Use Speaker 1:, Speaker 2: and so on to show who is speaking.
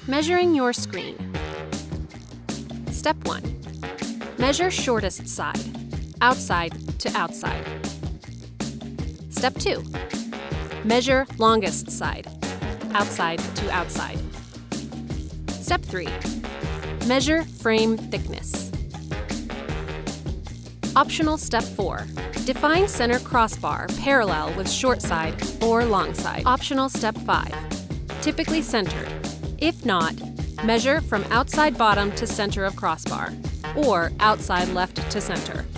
Speaker 1: Measuring your screen. Step 1. Measure shortest side, outside to outside. Step 2. Measure longest side, outside to outside. Step 3. Measure frame thickness. Optional Step 4. Define center crossbar parallel with short side or long side. Optional Step 5. Typically centered. If not, measure from outside bottom to center of crossbar, or outside left to center.